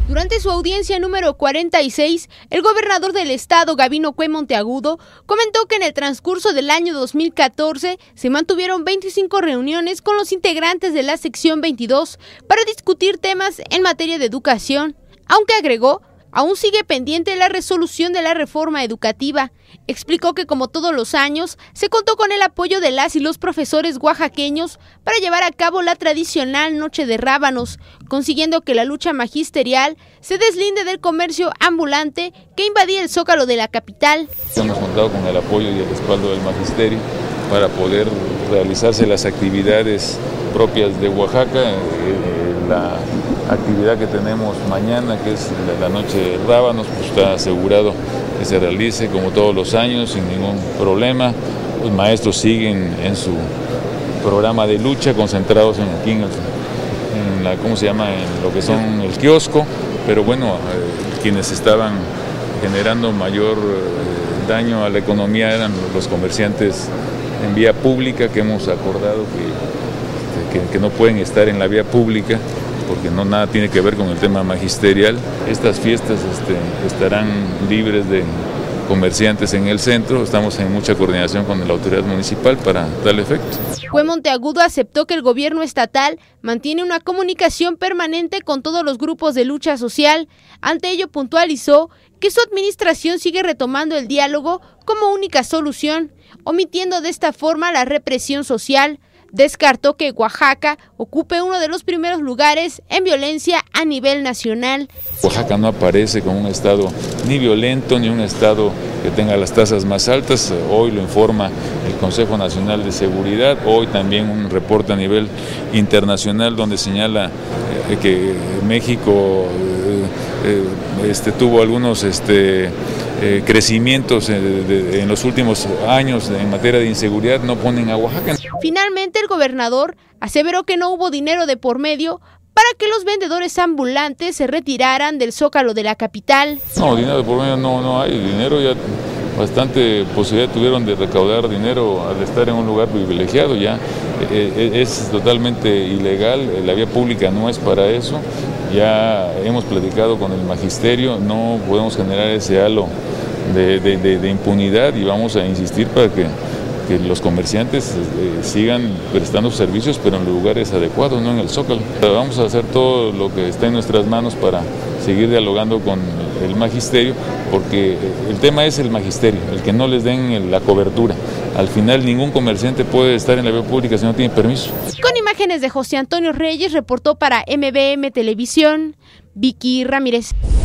Durante su audiencia número 46, el gobernador del estado, Gabino Cue Monteagudo, comentó que en el transcurso del año 2014 se mantuvieron 25 reuniones con los integrantes de la sección 22 para discutir temas en materia de educación, aunque agregó, aún sigue pendiente la resolución de la reforma educativa. Explicó que como todos los años, se contó con el apoyo de las y los profesores oaxaqueños para llevar a cabo la tradicional Noche de Rábanos, consiguiendo que la lucha magisterial se deslinde del comercio ambulante que invadía el zócalo de la capital. Hemos contado con el apoyo y el respaldo del magisterio para poder realizarse las actividades propias de Oaxaca. La actividad que tenemos mañana, que es la Noche de Rábanos, pues está asegurado que se realice como todos los años sin ningún problema. Los maestros siguen en su programa de lucha, concentrados aquí en lo que son el kiosco, pero bueno, quienes estaban generando mayor daño a la economía eran los comerciantes en vía pública, que hemos acordado que no pueden estar en la vía pública porque nada tiene que ver con el tema magisterial. Estas fiestas estarán libres de comerciantes en el centro. Estamos en mucha coordinación con la autoridad municipal para darle efecto. Cue Monteagudo aceptó que el gobierno estatal mantiene una comunicación permanente con todos los grupos de lucha social. Ante ello puntualizó que su administración sigue retomando el diálogo como única solución, omitiendo de esta forma la represión social. Descartó que Oaxaca ocupe uno de los primeros lugares en violencia a nivel nacional. Oaxaca no aparece como un estado ni violento ni un estado que tenga las tasas más altas. Hoy lo informa el Consejo Nacional de Seguridad, hoy también un reporte a nivel internacional donde señala que México tuvo algunos crecimientos en los últimos años en materia de inseguridad. No ponen a Oaxaca. Finalmente, el gobernador aseveró que no hubo dinero de por medio para que los vendedores ambulantes se retiraran del zócalo de la capital. No, dinero de por medio no hay. Dinero ya bastante posibilidad tuvieron de recaudar dinero al estar en un lugar privilegiado. Ya es totalmente ilegal, la vía pública no es para eso. Ya hemos platicado con el magisterio, no podemos generar ese halo de impunidad y vamos a insistir para que los comerciantes sigan prestando servicios, pero en lugares adecuados, no en el zócalo. Vamos a hacer todo lo que está en nuestras manos para seguir dialogando con el magisterio, porque el tema es el magisterio, el que no les den la cobertura. Al final ningún comerciante puede estar en la vía pública si no tiene permiso. Con imágenes de José Antonio Reyes, reportó para MBM Televisión, Vicky Ramírez.